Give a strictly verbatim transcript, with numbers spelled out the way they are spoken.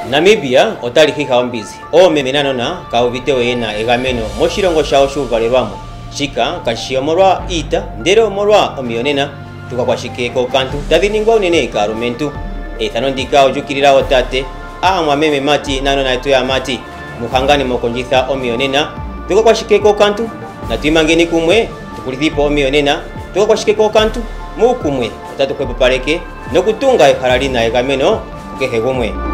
Namibia otali hika mbizi o memenano na kauviteo yena egameno moshilongo shawo shuvalelwamo shika kashiomolwa ita ndere omolwa omionena tukakwashikeko kantu tadhiningwa unene kalumentu ethano ndika ojukilila otate amwa meme mati nano na ya mati muhangani mokonjitha omionena tukakwashikeko kantu na tuimangeni kumwe tukulithipo omionena tukakwashikeko kantu mukumwe otatu kwepopaleke nokutunga ehala lina egameno kukehe gumwe.